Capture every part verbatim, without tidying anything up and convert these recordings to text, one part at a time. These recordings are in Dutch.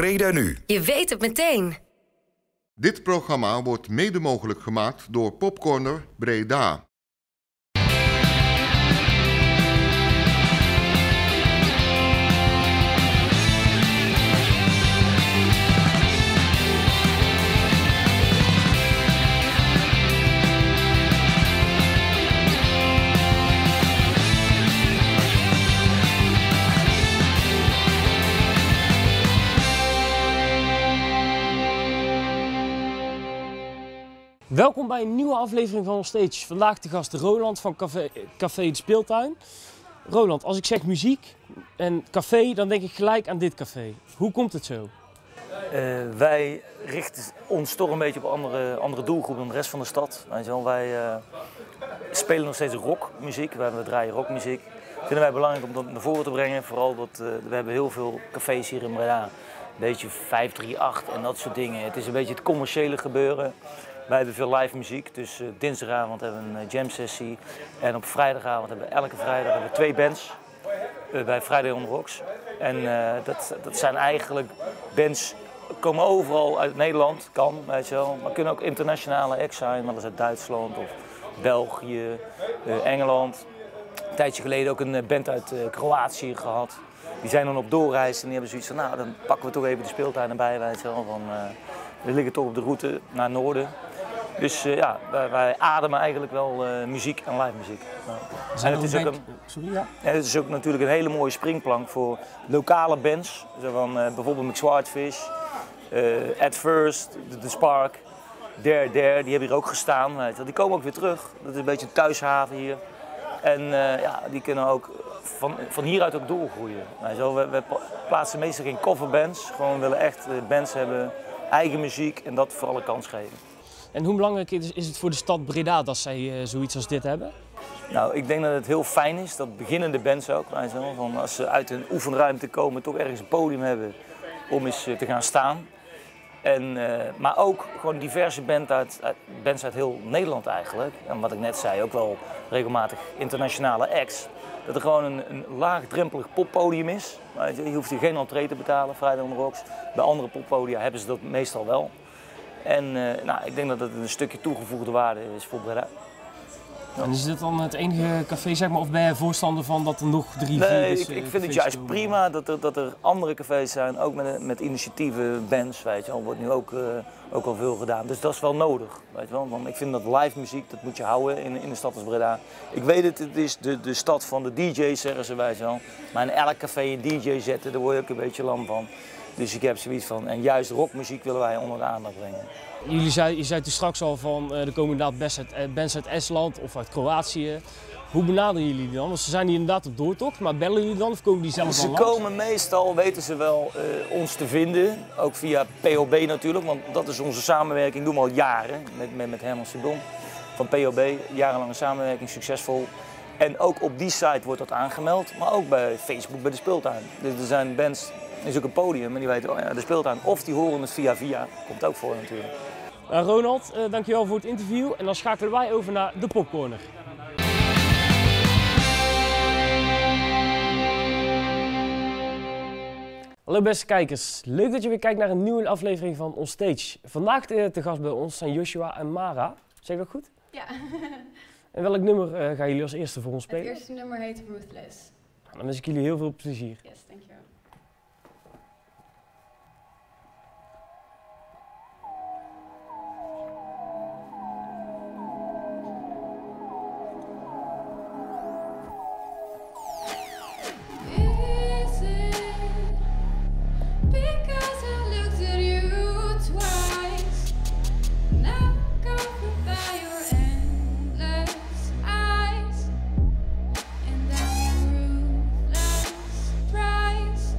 Breda Nu. Je weet het meteen. Dit programma wordt mede mogelijk gemaakt door Popcorner Breda. Welkom bij een nieuwe aflevering van Onstage. Vandaag de gast Roland van Café, Café de Speeltuin. Roland, als ik zeg muziek en café, dan denk ik gelijk aan dit café. Hoe komt het zo? Uh, wij richten ons toch een beetje op andere, andere doelgroepen dan de rest van de stad. Weet je wel, wij uh, spelen nog steeds rockmuziek, wij, we draaien rockmuziek. Dat vinden wij belangrijk om dat naar voren te brengen. Vooral dat uh, we hebben heel veel cafés hier in Breda. Een beetje vijf drie acht en dat soort dingen. Het is een beetje het commerciële gebeuren. Wij hebben veel live muziek, dus uh, dinsdagavond hebben we een uh, jam sessie en op vrijdagavond hebben we elke vrijdag hebben we twee bands uh, bij Friday on the Rocks. En uh, dat, dat zijn eigenlijk bands, komen overal uit Nederland, kan, weet je wel, maar kunnen ook internationale acts zijn, maar dat is uit Duitsland of België, uh, Engeland. Een tijdje geleden ook een band uit uh, Kroatië gehad. Die zijn dan op doorreis en die hebben zoiets van, nou dan pakken we toch even de speeltuin erbij, weet je wel. Van, uh, we liggen toch op de route naar het noorden. Dus uh, ja, wij, wij ademen eigenlijk wel uh, muziek en live muziek. Ja. En het is, ook een, Sorry, ja. en het is ook natuurlijk een hele mooie springplank voor lokale bands. Zo van, uh, bijvoorbeeld met Swordfish, uh, At First, The Spark, There There, die hebben hier ook gestaan. Weet je. Die komen ook weer terug. Dat is een beetje een thuishaven hier. En uh, ja, die kunnen ook van, van hieruit ook doorgroeien. Weet je. We, we plaatsen meestal geen coverbands, gewoon willen echt uh, bands hebben, eigen muziek en dat voor alle kans geven. En hoe belangrijk is het voor de stad Breda dat zij uh, zoiets als dit hebben? Nou, ik denk dat het heel fijn is dat beginnende bands ook, van als ze uit een oefenruimte komen, toch ergens een podium hebben om eens te gaan staan. En, uh, maar ook gewoon diverse band uit, uit, bands uit heel Nederland eigenlijk. En wat ik net zei, ook wel regelmatig internationale acts. Dat er gewoon een, een laagdrempelig poppodium is. Je hoeft hier geen entree te betalen, Friday on the Rocks. Bij andere poppodia hebben ze dat meestal wel. En uh, nou, ik denk dat het een stukje toegevoegde waarde is voor Breda. Ja. En is dit dan het enige café, zeg maar, of ben je voorstander van dat er nog drie, vier Nee, is, ik, ik uh, vind het juist komen? prima dat er, dat er andere cafés zijn, ook met, met initiatieven, bands, weet je wel, wordt nu ook, uh, ook al veel gedaan. Dus dat is wel nodig, weet je wel. Want ik vind dat live muziek, dat moet je houden in, in de stad als Breda. Ik weet het, het is de, de stad van de D J's, zeggen ze, weet je wel. Maar in elk café een D J zetten, daar word je ook een beetje lam van. Dus ik heb zoiets van, en juist rockmuziek willen wij onder de aandacht brengen. Jullie zei, je zei toen straks al van, uh, er komen inderdaad bands uit, bands uit Estland of uit Kroatië. Hoe benaderen jullie die dan? Want ze zijn hier inderdaad op doortocht, maar bellen jullie dan of komen die zelf Ze al komen langs? meestal, weten ze wel, uh, ons te vinden. Ook via P O B natuurlijk, want dat is onze samenwerking, doen we al jaren met, met, met Herman Sedon van P O B. Jarenlange samenwerking, succesvol. En ook op die site wordt dat aangemeld, maar ook bij Facebook, bij de speeltuin. Dus er zijn bands, er is ook een podium en die weten, oh ja, de speeltuin. Of die horen het via via, komt ook voor natuurlijk. Uh, Ronald, uh, dankjewel voor het interview en dan schakelen wij over naar de Popcorner. Hallo beste kijkers, leuk dat je weer kijkt naar een nieuwe aflevering van Onstage. Vandaag te, te gast bij ons zijn Joshua en Mara. Zeg ik dat goed? Ja. En welk nummer uh, gaan jullie als eerste voor ons spelen? Het eerste nummer heet Ruthless. Nou, dan wens ik jullie heel veel plezier. Yes, dankjewel. Price.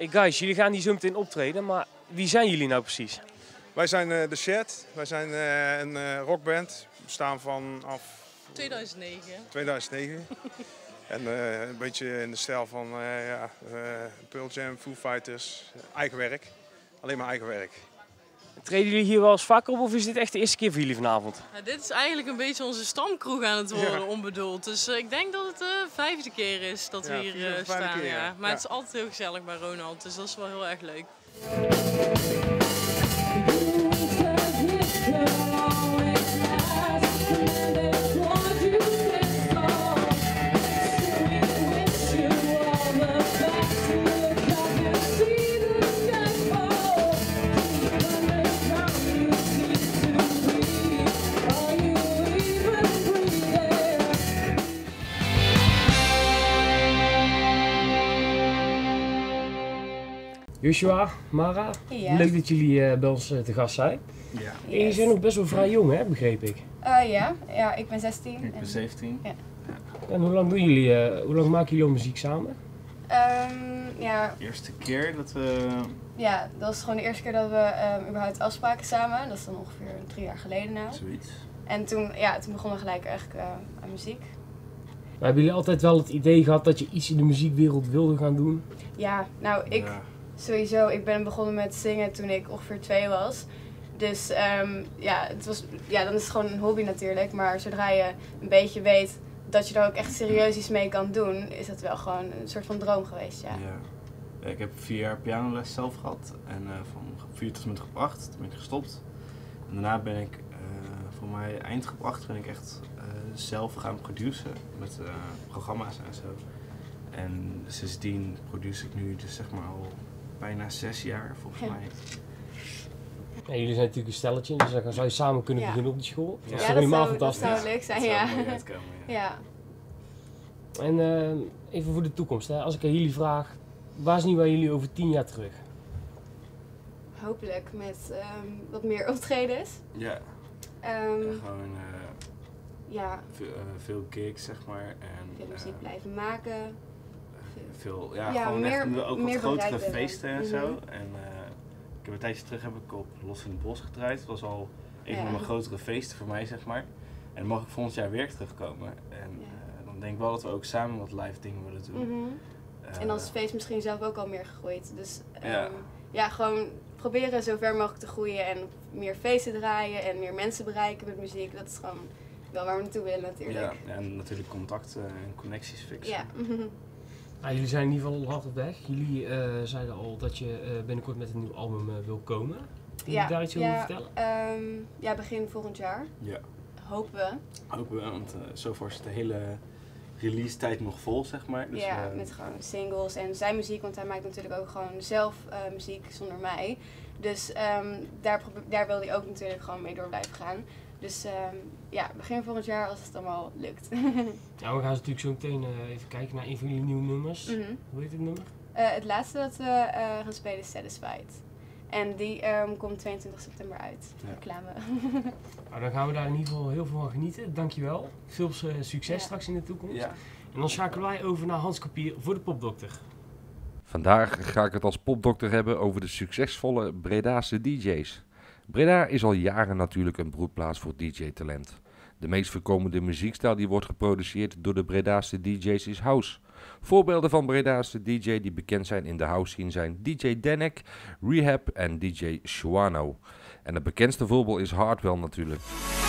guys, jullie gaan hier zo meteen optreden, maar wie zijn jullie nou precies? Wij zijn uh, The Shed. Wij zijn uh, een uh, rockband. We bestaan vanaf tweeduizend negen. tweeduizend negen. En uh, een beetje in de stijl van uh, ja, uh, Pearl Jam, Foo Fighters. Eigen werk. Alleen maar eigen werk. Treden jullie hier wel eens vaker op of is dit echt de eerste keer voor jullie vanavond? Nou, dit is eigenlijk een beetje onze stamkroeg aan het worden, ja. onbedoeld. Dus uh, ik denk dat het de uh, vijfde keer is dat ja, we hier uh, staan. Keer, ja. Ja. Maar ja. Het is altijd heel gezellig bij Ronald, dus dat is wel heel erg leuk. Joshua, Mara, ja. Leuk dat jullie uh, bij ons uh, te gast zijn. Ja. Yes. Jullie zijn nog best wel vrij jong, hè, begreep ik. Uh, ja. ja, ik ben zestien. Ik ben en... zeventien. Ja. Ja. En hoe lang doen jullie, uh, hoe lang maken jullie al muziek samen? Um, ja. De eerste keer dat we... Ja, dat was gewoon de eerste keer dat we um, überhaupt afspraken samen. Dat is dan ongeveer drie jaar geleden nou. Zoiets. En toen, ja, toen begonnen we gelijk eigenlijk uh, aan muziek. Maar hebben jullie altijd wel het idee gehad dat je iets in de muziekwereld wilde gaan doen? Ja, nou ik... Ja. Sowieso, ik ben begonnen met zingen toen ik ongeveer twee was. Dus um, ja, het was, ja, dan is het gewoon een hobby natuurlijk. Maar zodra je een beetje weet dat je er ook echt serieus iets mee kan doen, is het wel gewoon een soort van droom geweest, ja. Ja. Ik heb vier jaar pianoles zelf gehad. En uh, van groep vier tot en met groep acht, toen ben ik gestopt. En daarna ben ik, uh, voor mij eind groep acht, ben ik echt uh, zelf gaan produceren met uh, programma's en zo. En sindsdien produce ik nu dus zeg maar al bijna zes jaar volgens ja. mij. Ja, jullie zijn natuurlijk een stelletje, dus dan zou je samen kunnen ja. beginnen op die school. Ja, dat is ja, helemaal dat zou, fantastisch. Dat zou leuk zijn, dat ja. zou mooi uitkomen, ja. ja. En uh, even voor de toekomst, hè. Als ik aan jullie vraag, waar zien wij jullie over tien jaar terug? Hopelijk met um, wat meer optredens. Ja. Um, en gewoon uh, ja. veel, uh, veel gigs, zeg maar. En, veel muziek uh, blijven maken. Veel, ja, ja gewoon meer, echt ook meer wat grotere feesten en mm-hmm. zo. En uh, ik heb een tijdje terug heb ik op Los in het Bos gedraaid. Dat was al een ja. van mijn grotere feesten voor mij, zeg maar. En dan mag ik volgend jaar weer terugkomen. En ja. uh, dan denk ik wel dat we ook samen wat live dingen willen doen. Mm-hmm. Uh, en dan is het feest misschien zelf ook al meer gegroeid. Dus um, ja. ja, gewoon proberen zo ver mogelijk te groeien en meer feesten draaien en meer mensen bereiken met muziek. Dat is gewoon wel waar we naartoe willen natuurlijk. Ja, en natuurlijk contacten en connecties fixen. Ja. Nou, jullie zijn in ieder geval al hard op weg. Jullie uh, zeiden al dat je uh, binnenkort met een nieuw album uh, wil komen. Kun je ja, daar iets ja, over vertellen? Um, ja, begin volgend jaar. Ja. Hopen we. Hopen we, want uh, zover is de hele release tijd nog vol, zeg maar. Dus, ja, uh, met gewoon singles en zijn muziek, want hij maakt natuurlijk ook gewoon zelf uh, muziek zonder mij. Dus um, daar, daar wil hij ook natuurlijk gewoon mee door blijven gaan. Dus um, ja, begin volgend jaar als het allemaal lukt. Ja, we gaan natuurlijk zo meteen uh, even kijken naar een van jullie nieuwe nummers. Mm-hmm. Hoe heet het nummer? Uh, het laatste dat we uh, gaan spelen is Satisfied. En die um, komt tweeëntwintig september uit. Ja. Reclame. Nou, dan gaan we daar in ieder geval heel veel van genieten. Dankjewel. Veel uh, succes ja. straks in de toekomst. Ja. En dan schakelen wij over naar Hans Kapier voor de Popdokter. Vandaag ga ik het als popdokter hebben over de succesvolle Bredaanse D J's. Breda is al jaren natuurlijk een broedplaats voor D J-talent. De meest voorkomende muziekstijl die wordt geproduceerd door de Bredaanse D J's is house. Voorbeelden van Bredaanse D J die bekend zijn in de house scene zijn D J Danek, Rehab en D J Shuano. En het bekendste voorbeeld is Hardwell natuurlijk.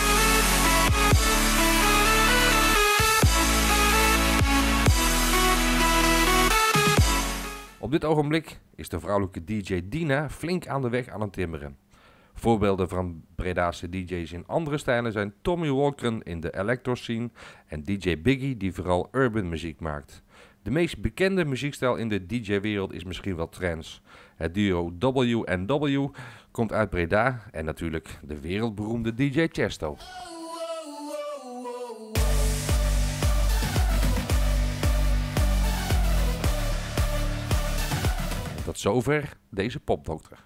Op dit ogenblik is de vrouwelijke D J Dina flink aan de weg aan het timmeren. Voorbeelden van Bredaanse D J's in andere stijlen zijn Tommy Walker in de electro scene en D J Biggie die vooral urban muziek maakt. De meest bekende muziekstijl in de D J-wereld is misschien wel trance. Het duo W en W komt uit Breda en natuurlijk de wereldberoemde D J Chesto. En tot zover deze popdokter.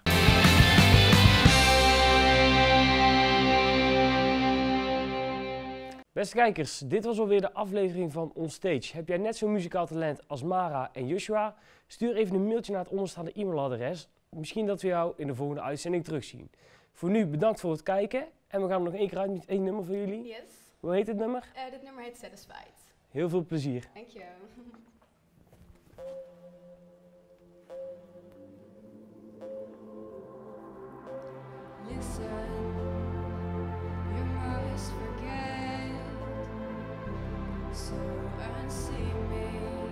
Beste kijkers, dit was alweer de aflevering van Onstage. Heb jij net zo'n muzikaal talent als Mara en Joshua? Stuur even een mailtje naar het onderstaande e-mailadres. Misschien dat we jou in de volgende uitzending terugzien. Voor nu bedankt voor het kijken. En we gaan er nog één keer uit met één nummer voor jullie. Yes. Hoe heet het nummer? Uh, dit nummer heet Satisfied. Heel veel plezier. Thank you. Listen, you must forget, so unsee me,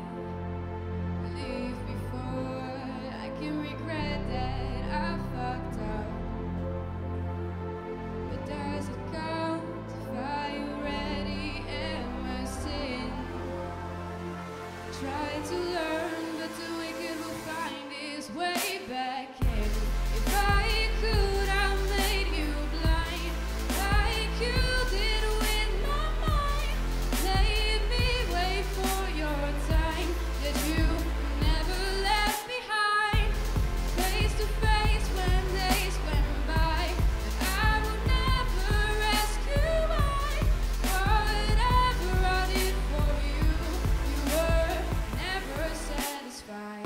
leave before I can regret that I fucked up. But does it count if I already am a sin? Try to learn, but the wicked will find his way back in. If I could, I made you blind, like you did with my mind. Made me wait for your time that you never left behind. Face to face when days went by, but I would never rescue. I, whatever I did for you, you were never satisfied.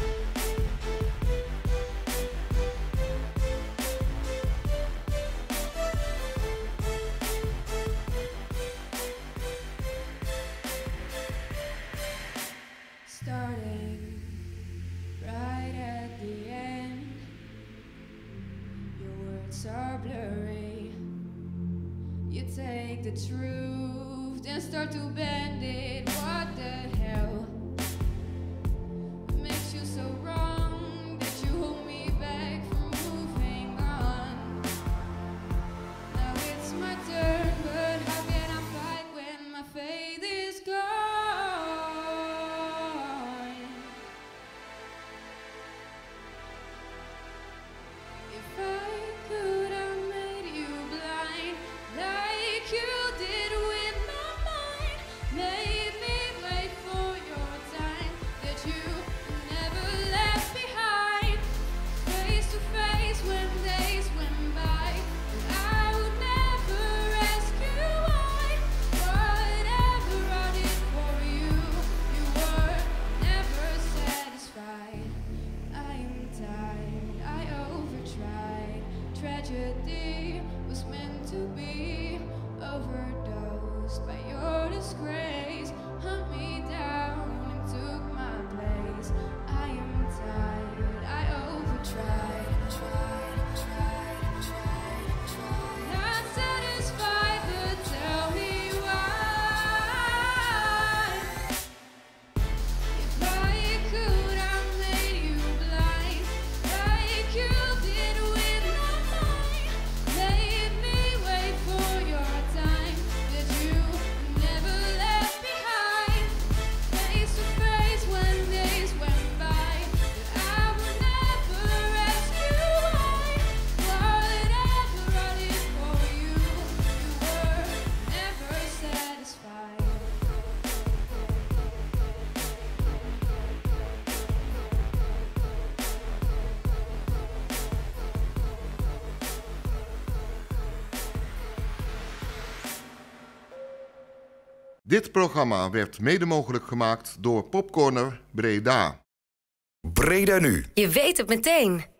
Starting right at the end, your words are blurry. You take the truth and start to bend it. What the hell? What makes you so wrong that you hold me back from moving on? Now it's my turn, but how can I fight when my faith is gone? If I could, I made you blind, like you did with my mind. Made me wait for your time that you never left behind. Face to face when days went by, but I would never rescue. I, whatever I did for you, you were never satisfied. I am tired, I overtried. Tragedy was meant to be, overdosed by your disgrace. Hunt me down and took my place. I am tired, I overtried. Tried, tried, tried, tried. Not satisfied, but tell me why. If I could, I made you blind, like you did with my mind. Made me wait for your time that you never left behind. Face to face when days went by, but I would never rescue. I, whatever I did for you, you were never satisfied. Dit programma werd mede mogelijk gemaakt door Popcorner Breda. Breda nu. Je weet het meteen.